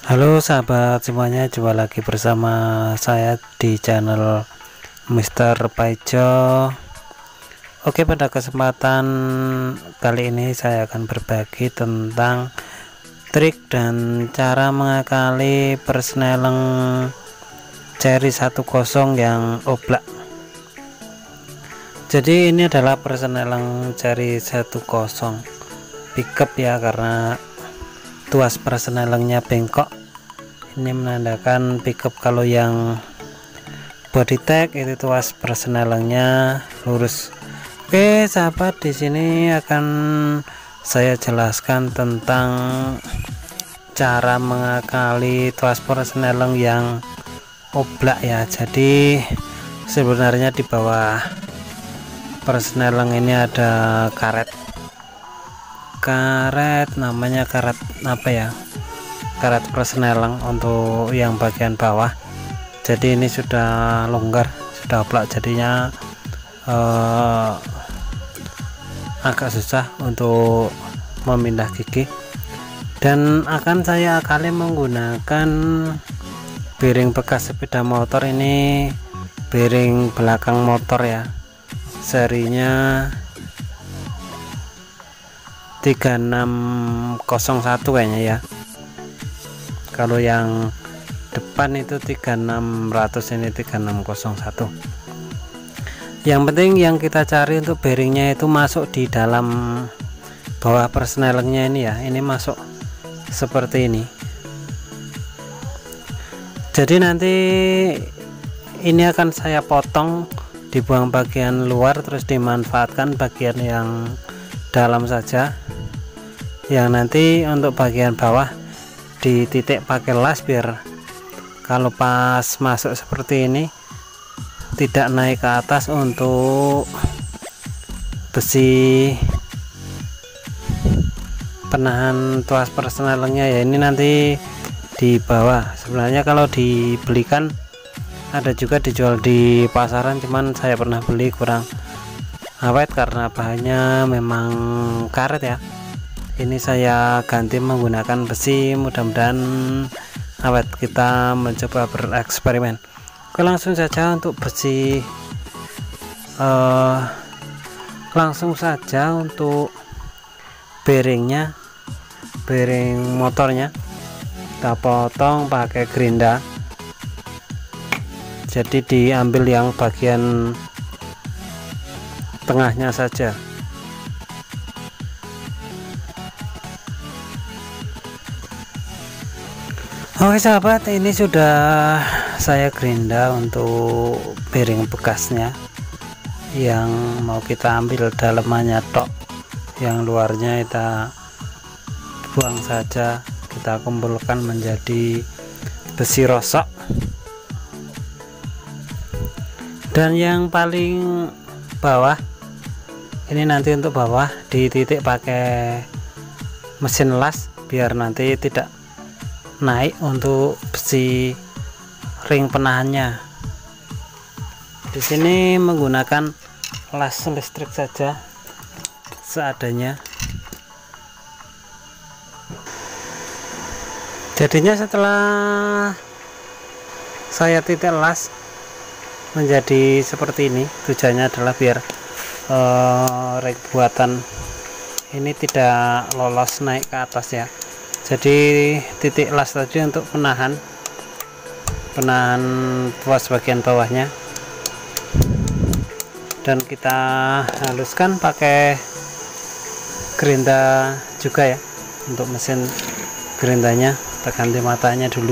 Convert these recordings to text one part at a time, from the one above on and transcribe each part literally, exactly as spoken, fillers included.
Halo sahabat semuanya, jumpa lagi bersama saya di channel Mister Paijo. Oke, pada kesempatan kali ini saya akan berbagi tentang trik dan cara mengakali persneleng Cherry sepuluh yang oblak. Jadi ini adalah persneleng Cherry sepuluh pickup ya, karena tuas persnelengnya bengkok. Ini menandakan pickup. Kalau yang body tag itu tuas persnelengnya lurus. Oke sahabat, di sini akan saya jelaskan tentang cara mengakali tuas persneleng yang oblak ya. Jadi sebenarnya di bawah persneleng ini ada karet karet namanya karet apa ya, karet persneleng untuk yang bagian bawah. Jadi ini sudah longgar, sudah oblak, jadinya eh, agak susah untuk memindah gigi, dan akan saya akali menggunakan bearing bekas sepeda motor. Ini bearing belakang motor ya, serinya tiga enam nol satu kayaknya ya. Kalau yang depan itu tiga enam ratus, ini tiga enam nol satu. Yang penting yang kita cari untuk bearingnya itu masuk di dalam bawah persnelengnya ini ya. Ini masuk seperti ini. Jadi nanti ini akan saya potong, dibuang bagian luar, terus dimanfaatkan bagian yang dalam saja. Yang nanti untuk bagian bawah dititik pakai las, biar kalau pas masuk seperti ini tidak naik ke atas untuk besi penahan tuas persnelengnya ya. Ini nanti di bawah. Sebenarnya kalau dibelikan ada juga dijual di pasaran, cuman saya pernah beli kurang awet karena bahannya memang karet ya. Ini saya ganti menggunakan besi, mudah-mudahan awet. Kita mencoba bereksperimen. Oke, langsung saja untuk besi uh, langsung saja untuk bearingnya, bearing motornya kita potong pakai gerinda. Jadi diambil yang bagian tengahnya saja. Oke sahabat, ini sudah saya gerinda untuk bearing bekasnya. Yang mau kita ambil dalamannya tok, yang luarnya kita buang saja. Kita kumpulkan menjadi besi rosok. Dan yang paling bawah ini nanti untuk bawah dititik pakai mesin las, biar nanti tidak naik untuk besi ring penahannya. Di sini menggunakan las listrik saja seadanya. Jadinya setelah saya titik las menjadi seperti ini, tujuannya adalah biar uh, ring buatan ini tidak lolos naik ke atas ya. Jadi titik las tadi untuk penahan penahan tuas bagian bawahnya, dan kita haluskan pakai gerinda juga ya. Untuk mesin gerindanya kita ganti matanya dulu.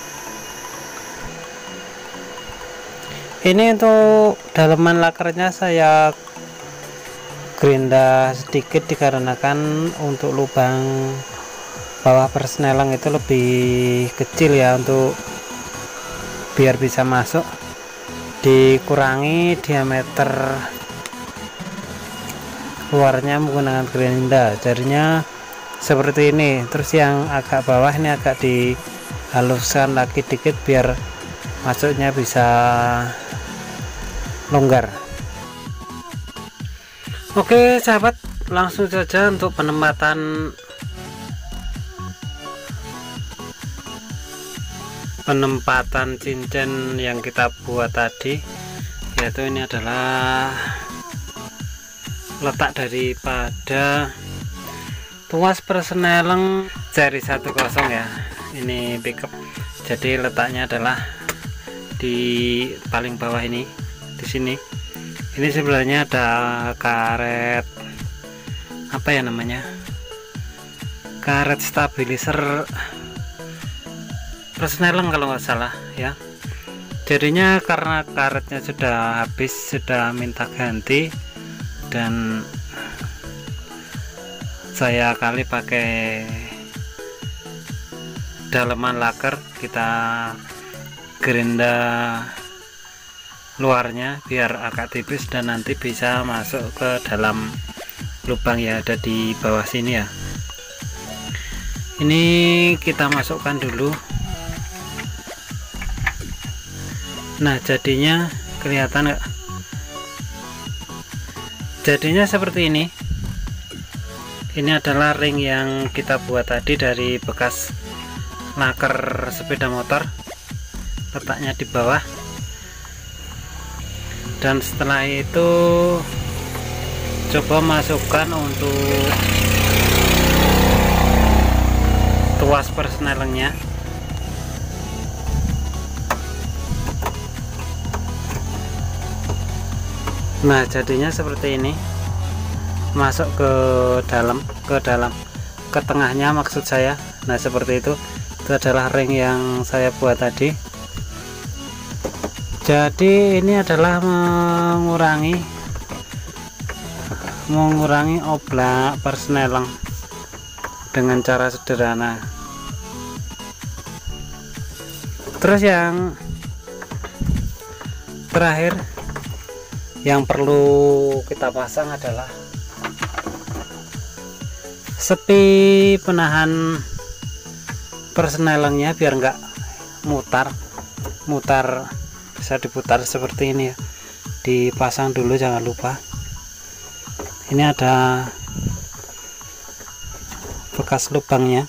Ini untuk dalaman lakernya saya gerinda sedikit, dikarenakan untuk lubang bawah persneleng itu lebih kecil ya, untuk biar bisa masuk dikurangi diameter luarnya menggunakan gerinda. Jadinya seperti ini. Terus yang agak bawah ini agak dihaluskan lagi dikit biar masuknya bisa longgar. Oke sahabat, langsung saja untuk penempatan penempatan cincin yang kita buat tadi, yaitu ini adalah letak daripada tuas persneleng seri satu kosong ya. Ini pickup, jadi letaknya adalah di paling bawah ini, di sini. Ini sebenarnya ada karet apa ya namanya, karet stabilizer persneleng kalau nggak salah ya. Jadinya karena karetnya sudah habis, sudah minta ganti, dan saya kali pakai daleman laker, kita gerinda luarnya biar agak tipis dan nanti bisa masuk ke dalam lubang yang ada di bawah sini ya. Ini kita masukkan dulu. Nah, jadinya kelihatan nggak? Jadinya seperti ini. Ini adalah ring yang kita buat tadi dari bekas laker sepeda motor, letaknya di bawah. Dan setelah itu coba masukkan untuk tuas persnelengnya. Nah, jadinya seperti ini, masuk ke dalam ke dalam ke tengahnya maksud saya. Nah, seperti itu. Itu adalah ring yang saya buat tadi. Jadi ini adalah mengurangi mengurangi oblak persneleng dengan cara sederhana. Terus yang terakhir yang perlu kita pasang adalah sepi penahan persnelengnya biar enggak mutar mutar bisa diputar seperti ini ya. Dipasang dulu, jangan lupa. Ini ada bekas lubangnya.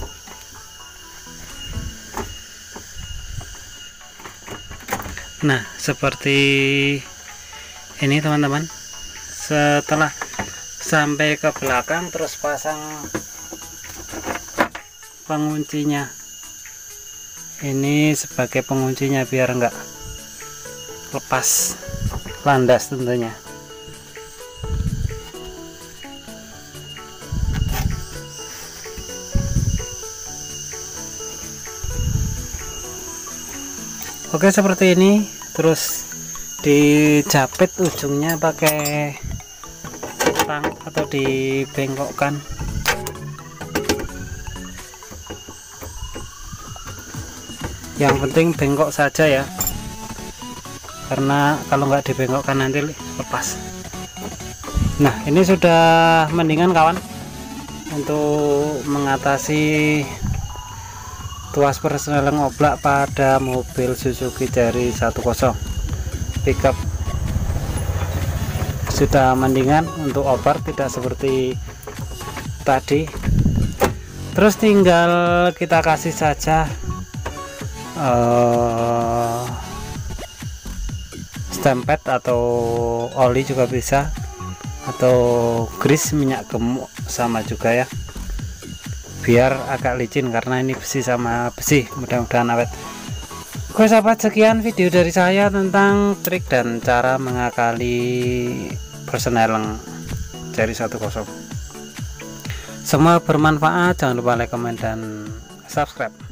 Nah, seperti ini teman-teman. Setelah sampai ke belakang, terus pasang penguncinya. Ini sebagai penguncinya biar enggak lepas landas tentunya. Oke, seperti ini. Terus dijepit ujungnya pakai tang atau dibengkokkan. Yang penting bengkok saja ya, karena kalau nggak dibengkokkan nanti lepas. Nah, ini sudah mendingan kawan untuk mengatasi tuas persneleng oblak pada mobil Suzuki Carry satu kosong pickup. Sudah mendingan untuk over, tidak seperti tadi. Terus tinggal kita kasih saja uh, stempet atau oli juga bisa, atau grease minyak gemuk sama juga ya, biar agak licin karena ini besi sama besi. Mudah-mudahan awet. Oke sahabat, sekian video dari saya tentang trik dan cara mengakali persneleng Carry satu kosong. Semua bermanfaat, jangan lupa like, comment, dan subscribe.